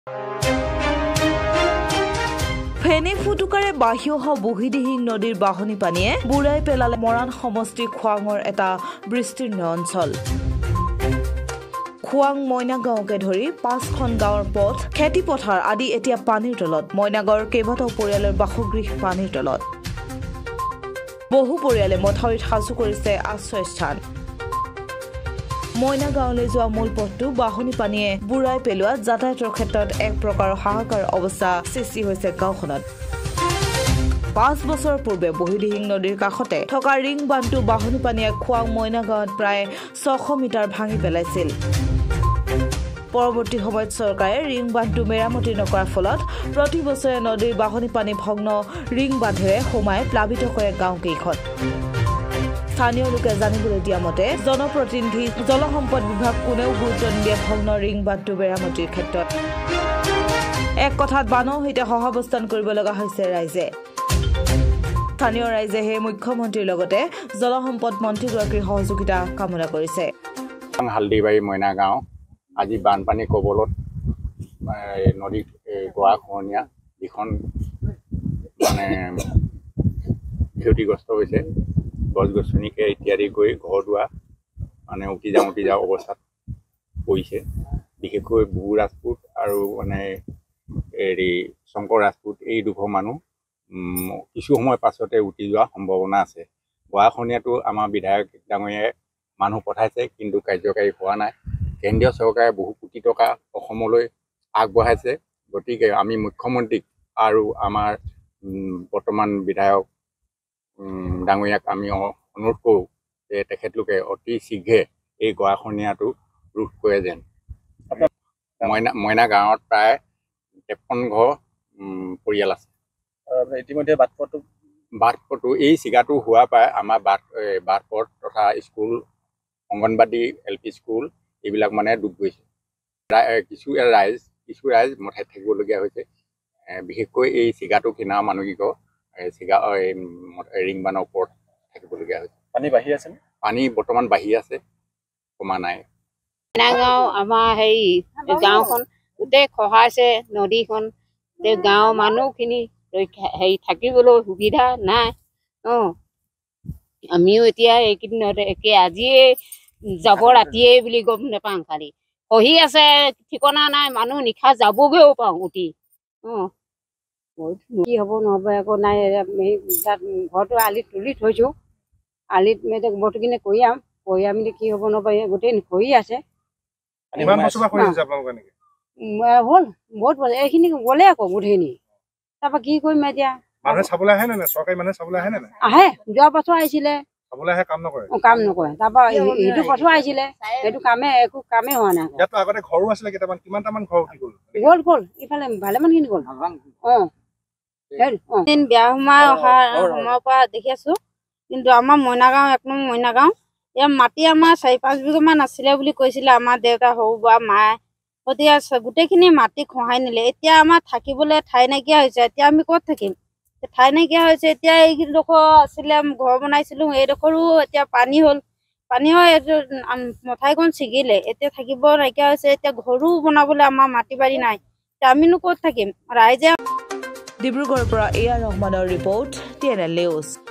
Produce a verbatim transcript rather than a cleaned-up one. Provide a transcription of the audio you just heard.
ফেনী ফুটুকাৰে বাঢ়ি অহা বুঢ়ীদিহিং নদীৰ বাঢ়নী পানীয়ে বুৰাই পেলালে মৰাণ সমষ্টি খোৱাঙৰ এটা বিস্তীৰ্ণ অঞ্চল। খোৱাং মইনা গাঁৱকে ধৰি পাঁচখন গাঁৱৰ পথ খেতি পথাৰ আদি এতিয়া পানীৰ তলত। মইনাগাঁৱৰ কেইবাটাও পৰিয়ালৰ বাসগৃহ পানীৰ তলত। বহু পৰিয়ালে মথাউৰিত সাজু কৰিছে আশ্ৰয়স্থান। মইনা গাঁৱলৈ যোৱা মূল পথটো বাঢ়নী পানীয়ে বুৰাই পেলোৱাত যাতায়াতৰ ক্ষেত্ৰত এক প্ৰকাৰৰ হাহাকাৰ অৱস্থা সৃষ্টি হৈছে গাঁওখনত। পাঁচ বছৰ পূৰ্বে বুঢ়ীদিহিং নদীৰ কাষতে থকা ৰিং বান্ধটো বাঢ়নী পানীয়ে খোৱাং মইনা গাঁৱত প্ৰায় ছশ মিটাৰ ভাঙি পেলাইছিল। পৰৱৰ্তী সময়ত চৰকাৰে ৰিং বান্ধটো মেৰামতি নকৰাৰ ফলত প্ৰতি বছৰে নদীৰ বাঢ়নী পানী ভগ্ন ৰিং বান্ধেৰে সোমাই প্লাবিত কৰে গাঁওকেইখন। স্থানীয় লোকে জানিবলৈ দিয়া মতে জনপ্ৰতিনিধি জলসম্পদ বিভাগ কোনেও গুৰুত্ব নিদিয়ে ভগ্ন ৰিং বান্ধটো মেৰামতিৰ ক্ষেত্ৰত। এক কথাত বানৰ সৈতে সহাৱস্থান কৰিব লগা হৈছে ৰাইজে। স্থানীয় ৰাইজে সেই মুখ্যমন্ত্ৰীৰ লগতে জলসম্পদ মন্ত্ৰীগৰাকীৰ সহযোগিতা কামনা কৰিছে। হালদিবাৰী মইনা গাঁও আজি বানপানী কবলত নদী গৰাখহনীয়া যিখন মানে ক্ষতিগ্ৰস্ত হৈছে। গছ গছনিকে ইত্যাদি কৰি ঘৰ দুৱাৰ মানে উটি যাওঁ উটি যাওঁ অৱস্থাত পৰিছে। বিশেষকৈ বুবু ৰাজপুত আৰু মানে হেৰি শংকৰ ৰাজপুত এই দুঘৰ মানুহ কিছু সময় পাছতে উটি যোৱাৰ সম্ভাৱনা আছে। গৰাখহনীয়াটো আমাৰ বিধায়ক ডাঙৰীয়াই মানুহ পঠাইছে, কিন্তু কাৰ্যকাৰী হোৱা নাই। কেন্দ্ৰীয় চৰকাৰে বহু কোটি টকা অসমলৈ আগবঢ়াইছে। গতিকে আমি মুখ্যমন্ত্ৰীক আৰু আমাৰ বৰ্তমান বিধায়ক ডাঙৰীয়াক আমি অনুৰোধ কৰোঁ যে তেখেতলোকে অতি শীঘ্ৰে এই গৰাখহনীয়াটো ৰোধ কৰে যেন। মইনা মইনা গাঁৱত প্ৰায় তেপন্ন ঘৰ পৰিয়াল আছে। ইতিমধ্যে বাটপথটো বাটপথটো এই চিগাটো হোৱাৰ পৰাই আমাৰ বাট বাটপথ তথা school anganwadi L P school এইবিলাক মানে ডুব গৈছে। কিছু ৰাইজ কিছু ৰাইজ মঠাইত থাকিবলগীয়া হৈছে। বিশেষকৈ এই চিগাটো কিনাৰ মানুহকেইঘৰ চিগা ৰিং বানৰ ওপৰত থাকিবলগীয়া হৈছে। পানী বাঢ়ি আছে নে? পানী বৰ্তমান বাঢ়ি আছে, কমা নাই। মইনা গাঁও আমাৰ হেৰি গাঁওখন গোটেই খহাইছে নদীখন। গাঁৱৰ মানুহখিনি হেৰি থাকিবলৈ সুবিধা নাই। অঁ আমিও এতিয়া এইকেইদিনতে একে আজিয়ে যাব ৰাতিয়ে বুলি গম নাপাওঁ। খালি খহি আছে, ঠিকনা নাই। মানুহ নিশা যাবগৈও পাওঁ উঠি। অঁ কি হ'ব নহ'ব একো নাই। তাত ঘৰটো আলিত তুলি থৈছোঁ। আলিত বৰটো কিনে কৰি আম কৰি আমি কি হ'ব নহ'ব গোটেই খহি আছে। হ'ল বহুত বছৰ এইখিনি গ'লে আকৌ গোটেইখিনি। তাৰপৰা কি কৰিম এতিয়া? আহে, যোৱা বছৰ আহিছিলে কাম নকৰে। তাৰপৰা সেইটো বছৰ আহিছিলে, সেইটো কামে একো কামেই হোৱা নাই। গ'ল গ'ল ইফালে ভালেমানখিনি গ'ল। অঁ বেয়া সোমাই অহা সময়ৰ পৰা দেখি আছো। কিন্তু আমাৰ মইনা গাঁও এক নম্বৰ মইনা গাঁও ইয়াৰ মাটি আমাৰ চাৰি পাঁচ বিঘামান আছিলে বুলি কৈছিলে আমাৰ দেউতা সৰু বা মায়ে। গতিকে গোটেইখিনি মাটি খহাই নিলে। এতিয়া আমাৰ থাকিবলৈ ঠাই নাইকিয়া হৈছে। এতিয়া আমি ক'ত থাকিম? ঠাই নাইকিয়া হৈছে। এতিয়া এইডোখৰ আছিলে ঘৰ বনাইছিলোঁ, এইডোখৰো এতিয়া পানী হ'ল। পানী হৈ এইটো মথাইখন ছিগিলে। এতিয়া থাকিব নাইকিয়া হৈছে। এতিয়া ঘৰো বনাবলৈ আমাৰ মাটি বাৰী নাই। এতিয়া আমিনো ক'ত থাকিম? ৰাইজে ডিব্ৰুগড়ৰ পৰা এ আৰ ৰহমানৰ report T N L news.